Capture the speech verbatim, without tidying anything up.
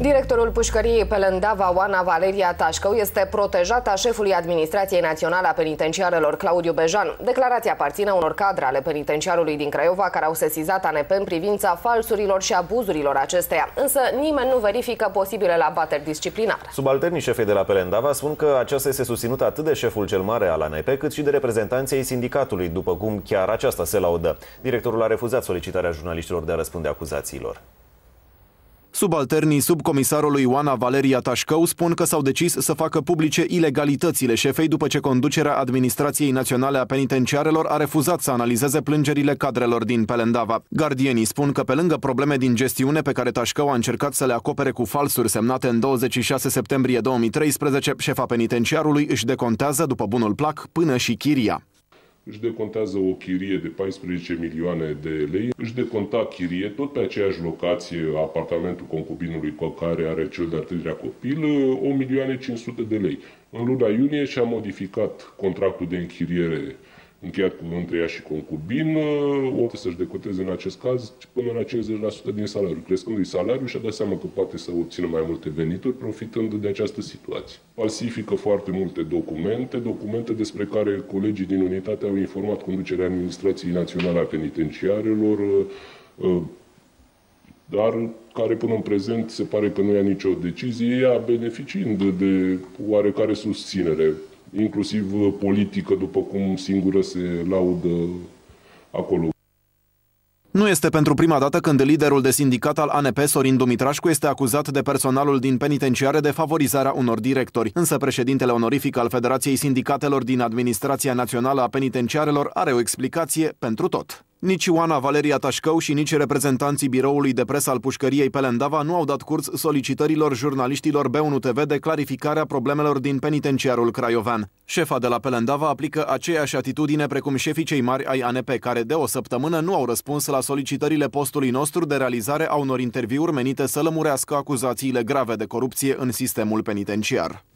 Directorul pușcăriei Pelândava, Oana Valeria Tașcău, este protejat a șefului Administrației Naționale a Penitenciarelor, Claudiu Bejan. Declarația aparține unor cadre ale penitenciarului din Craiova care au sesizat A N P în privința falsurilor și abuzurilor acesteia. Însă nimeni nu verifică posibilele abateri disciplinare. Subalternii șefei de la Pelândava spun că aceasta este susținută atât de șeful cel mare al A N P, cât și de reprezentanții ai sindicatului, după cum chiar aceasta se laudă. Directorul a refuzat solicitarea jurnaliștilor de a răspunde acuzațiilor. Subalternii subcomisarului Oana Valeria Tașcău spun că s-au decis să facă publice ilegalitățile șefei după ce conducerea Administrației Naționale a Penitenciarelor a refuzat să analizeze plângerile cadrelor din Pelândava. Gardienii spun că pe lângă probleme din gestiune pe care Tașcău a încercat să le acopere cu falsuri semnate în douăzeci și șase septembrie două mii treisprezece, șefa penitenciarului își decontează, după bunul plac, până și chiria. Își decontează o chirie de paisprezece milioane de lei, își deconta chirie tot pe aceeași locație, apartamentul concubinului cu care are cel de-al treilea copil, o milioane cinci sute de lei. În luna iunie și-a modificat contractul de închiriere încheiat cu între ea și concubin, o să-și deconteze în acest caz până la cincizeci la sută din salariu. Crescându-i salariul, și-a dat seama că poate să obțină mai multe venituri, profitând de această situație. Falsifică foarte multe documente, documente despre care colegii din unitate au informat conducerea Administrației Naționale a Penitenciarelor, dar care până în prezent se pare că nu ia nicio decizie, ea beneficiind de oarecare susținere, inclusiv politică, după cum singură se laudă acolo. Nu este pentru prima dată când liderul de sindicat al A N P, Sorin Dumitrașcu, este acuzat de personalul din penitenciare de favorizarea unor directori. Însă președintele onorific al Federației Sindicatelor din Administrația Națională a Penitenciarelor are o explicație pentru tot. Nici Oana Valeria Tașcău și nici reprezentanții biroului de presă al pușcăriei Pelândava nu au dat curs solicitărilor jurnaliștilor B unu T V de clarificarea problemelor din penitenciarul craiovean. Șefa de la Pelândava aplică aceeași atitudine precum șefii cei mari ai A N P, care de o săptămână nu au răspuns la solicitările postului nostru de realizare a unor interviuri menite să lămurească acuzațiile grave de corupție în sistemul penitenciar.